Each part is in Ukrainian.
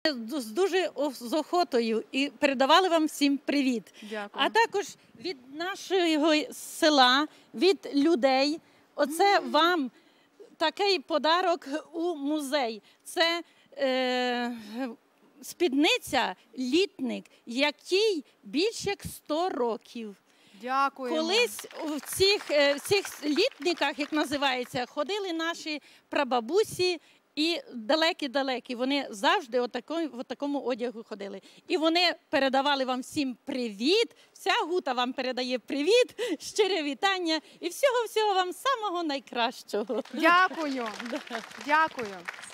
з охотою і передавали вам всім привіт. Дякую. А також від нашого села, від людей, оце вам такий подарок у музей. Це спідниця літник, який більше як 100 років. Дякую. Колись в цих літниках, як називається, ходили наші прабабусі і далекі-далекі. Вони завжди в такому одягу ходили. І вони передавали вам всім привіт. Вся гута вам передає привіт, щире вітання і всього-всього вам самого найкращого. Дякую. Дякую.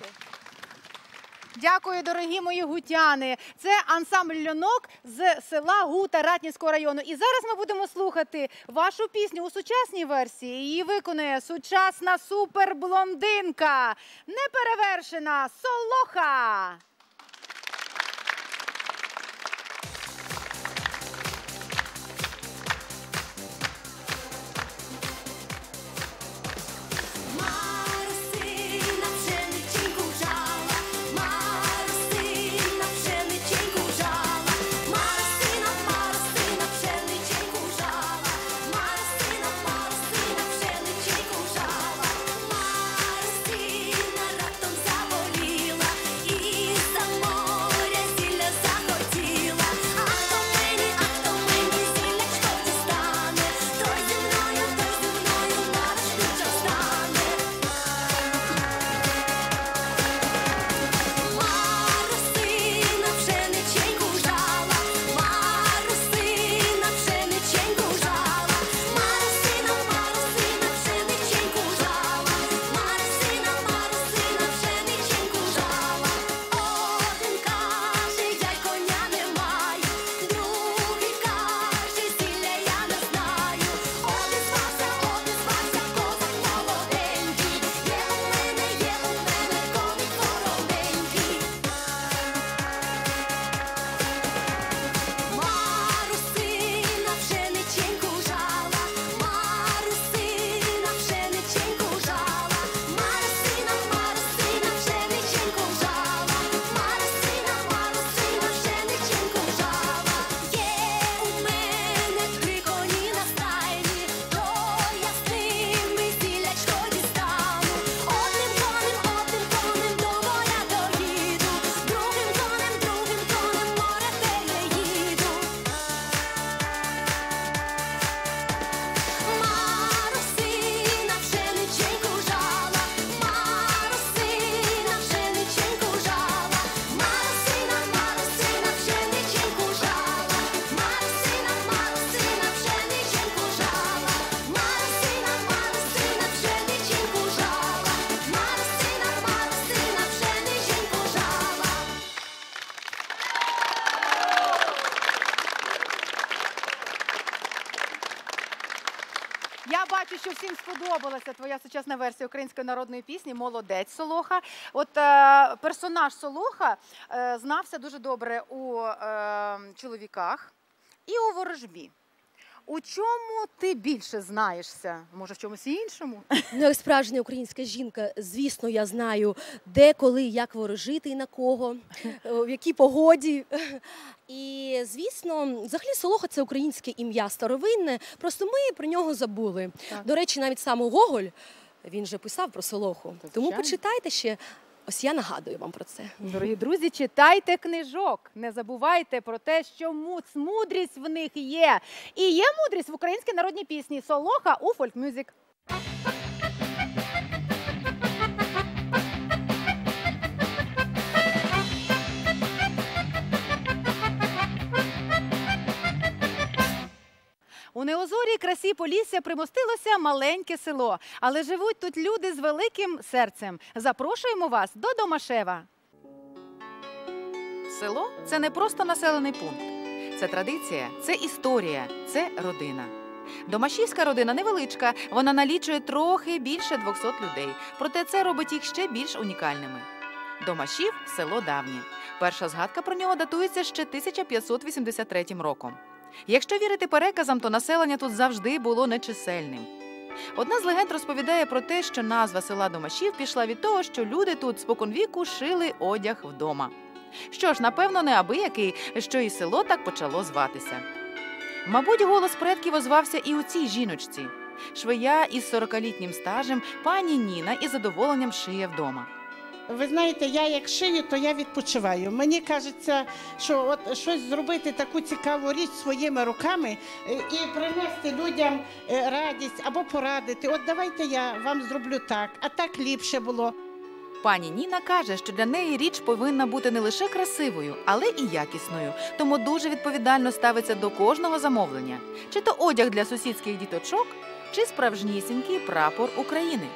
Дякую, дорогі мої гутяни. Це ансамбль «Льонок» з села Гута Ратнівського району. І зараз ми будемо слухати вашу пісню у сучасній версії. Її виконує сучасна суперблондинка, неперевершена Солоха. Я бачу, що всім сподобалася твоя сучасна версія української народної пісні. Молодець, Солоха. От персонаж Солоха знався дуже добре у чоловіках і у ворожбі. У чому ти більше знаєшся? Може, в чомусь іншому? Ну, як справжня українська жінка, звісно, я знаю, де, коли, як ворожити і на кого, в якій погоді. І, звісно, взагалі Солоха – це українське ім'я старовинне, просто ми про нього забули. Так. До речі, навіть сам Гоголь, він же писав про Солоху. Тому почитайте ще. Ось я нагадую вам про це. Дорогі друзі, читайте книжок. Не забувайте про те, що мудрість в них є. І є мудрість в українській народній пісні «Солоха» у фольк-мюзик. У неозорій красі Полісся примостилося маленьке село, але живуть тут люди з великим серцем. Запрошуємо вас до Домашева. Село – це не просто населений пункт. Це традиція, це історія, це родина. Домашівська родина невеличка, вона налічує трохи більше 200 людей. Проте це робить їх ще більш унікальними. Домашів – село давнє. Перша згадка про нього датується ще 1583 роком. Якщо вірити переказам, то населення тут завжди було нечисельним. Одна з легенд розповідає про те, що назва села Домашів пішла від того, що люди тут споконвіку шили одяг вдома. Що ж, напевно, неабиякий, що і село так почало зватися. Мабуть, голос предків озвався і у цій жіночці. Швея із 40-літнім стажем пані Ніна із задоволенням шиє вдома. Ви знаєте, я як шию, то я відпочиваю. Мені кажеться, що от щось зробити таку цікаву річ своїми руками і принести людям радість або порадити. От давайте я вам зроблю так, а так ліпше було. Пані Ніна каже, що для неї річ повинна бути не лише красивою, але і якісною. Тому дуже відповідально ставиться до кожного замовлення. Чи то одяг для сусідських діточок, чи справжнісінький прапор України.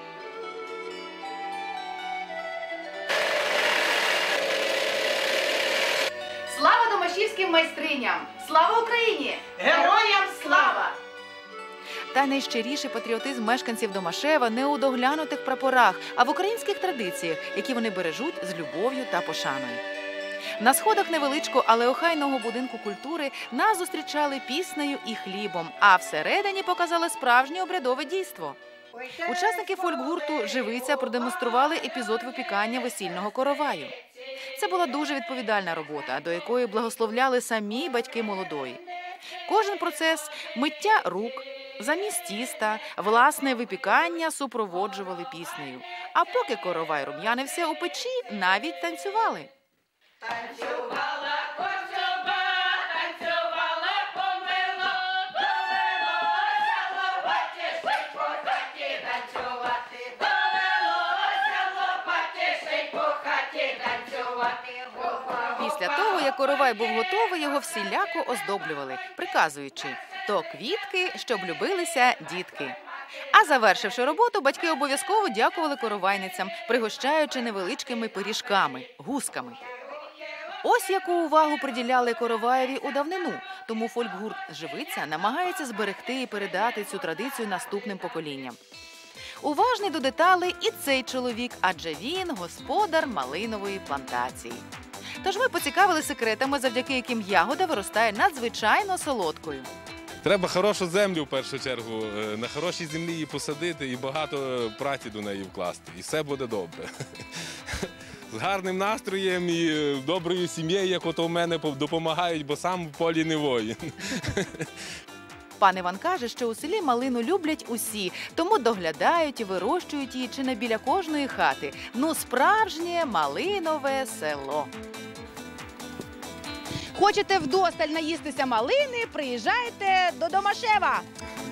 Слава домашівським майстриням! Слава Україні! Героям слава! Та найщиріший патріотизм мешканців Домашева не у доглянутих прапорах, а в українських традиціях, які вони бережуть з любов'ю та пошаною. На сходах невеличкого, але охайного будинку культури нас зустрічали піснею і хлібом, а всередині показали справжнє обрядове дійство. Учасники фольк-гурту «Живиця» продемонстрували епізод випікання весільного короваю. Це була дуже відповідальна робота, до якої благословляли самі батьки молодої. Кожен процес – миття рук, заміс тіста, власне випікання супроводжували піснею. А поки коровай рум'янився у печі, навіть танцювали. Танцювала кочуба, танцювала помило, довелося лопатішить по хаті танцювати, довелося лопатішить по хаті танцювати. Після того, як коровай був готовий, його всіляко оздоблювали, приказуючи «то квітки, щоб любилися дітки». А завершивши роботу, батьки обов'язково дякували коровайницям, пригощаючи невеличкими пиріжками – гусками. Ось яку увагу приділяли короваєві у давнину, тому фольк-гурт «Живиця» намагається зберегти і передати цю традицію наступним поколінням. Уважний до деталей і цей чоловік, адже він господар малинової плантації. Тож ми поцікавили секретами, завдяки яким ягода виростає надзвичайно солодкою. Треба хорошу землю, в першу чергу, на хорошій землі її посадити і багато праці до неї вкласти. І все буде добре. З гарним настроєм і доброю сім'єю, як ото в мене, допомагають, бо сам в полі не воїн. Пан Іван каже, що у селі малину люблять усі, тому доглядають і вирощують її чи не біля кожної хати. Ну, справжнє малинове село. Хочете вдосталь наїстися малини, приїжджайте до Домашева.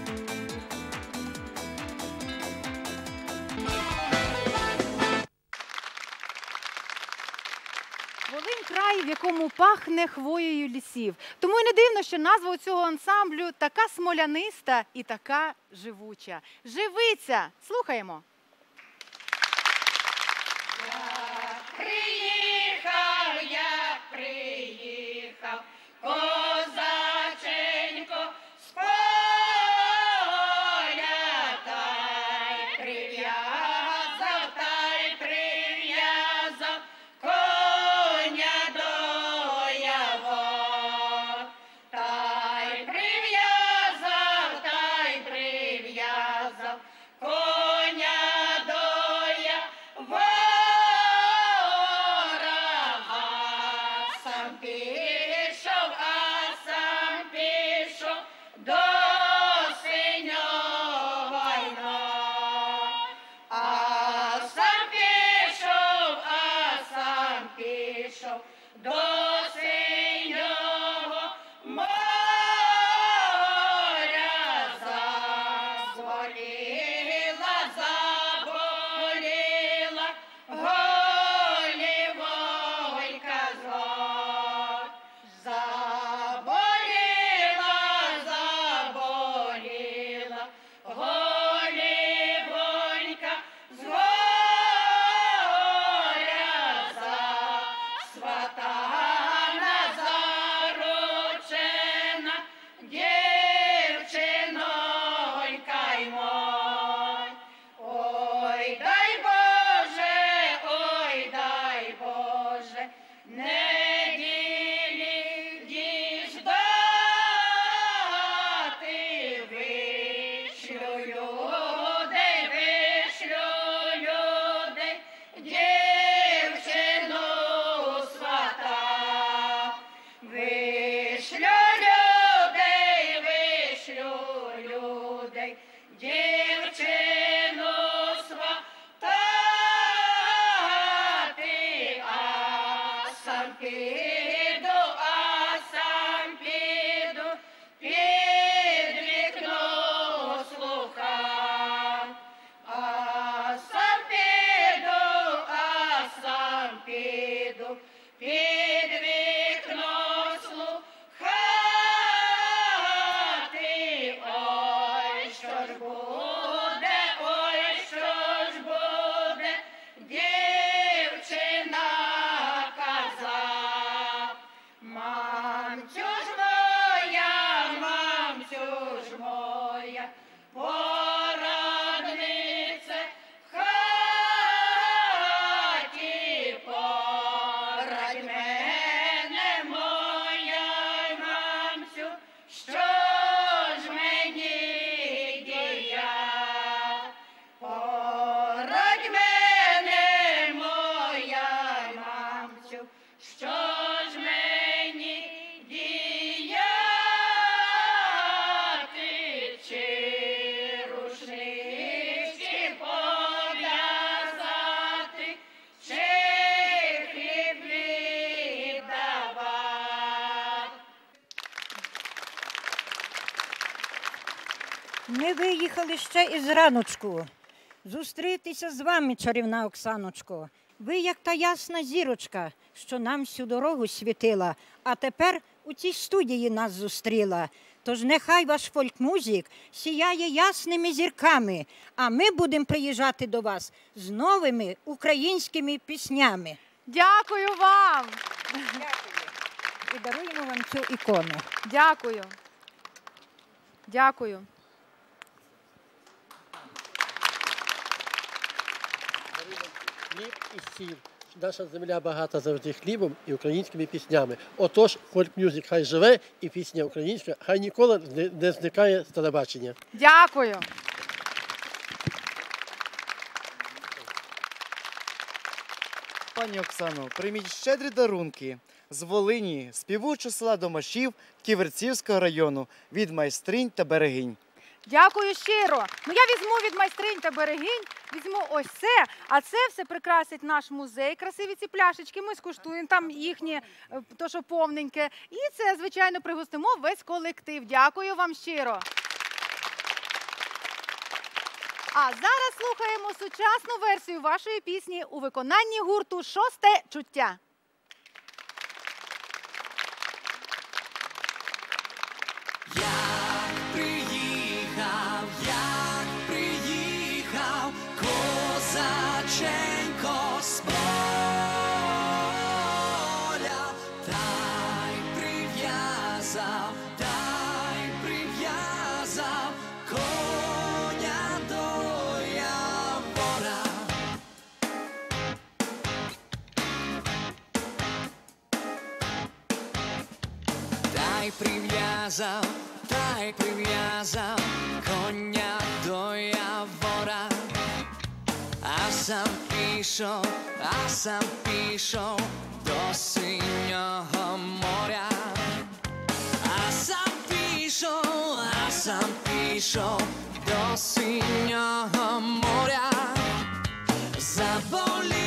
Волинь – край, в якому пахне хвоєю лісів. Тому й не дивно, що назва у цього ансамблю така смоляниста і така живуча. Живиця! Слухаємо. Я приїхав, козаченько, з поля, та й прив'язав коня до його, та й прив'язав коня до його. До синього моря заболіла голівонька знов. Заболіла голівонька з горя свата на сам піду, а сам піду, під вікно слухам. А сам піду, а сам піду, під вікно слухати. Ой, що ж буде, ой, що ж буде, дівчина каза. Мамцю ж моя, мамцю ж моя, пораднице в хаті, порадь мене, моя мамцю, що ж мені дія? Порадь мене, моя мамцю, що ж мені діяти? Чи рушнички пов'язати, чи хліб віддавати? Ми виїхали ще із раночку. Зустрітися з вами, чарівна Оксаночко. Ви як та ясна зірочка, що нам всю дорогу світила, а тепер у цій студії нас зустріла. Тож нехай ваш фольк-музик сіяє ясними зірками, а ми будемо приїжджати до вас з новими українськими піснями. Дякую вам! І даруємо вам цю ікону. Дякую. Дякую. Хліб і сіль. Наша земля багата завжди хлібом і українськими піснями. Отож, фольк-мюзик хай живе і пісня українська хай ніколи не зникає з телебачення. Дякую. Пані Оксано, прийміть щедрі дарунки з Волині, співучого села Домашів Ківерцівського району від майстринь та берегинь. Дякую щиро. Ну, я візьму від майстринь та берегинь, візьму ось це, а це все прикрасить наш музей. Красиві ці пляшечки, ми скуштуємо, там їхнє, то що повненьке. І це, звичайно, пригостимо весь колектив. Дякую вам щиро. А зараз слухаємо сучасну версію вашої пісні у виконанні гурту «Шосте чуття». Як приїхав козаченько з поля, та й прив'язав коня до явора. Та й прив'язав коня до явора, а сам пішов до синього моря, а сам пішов до синього моря, заболів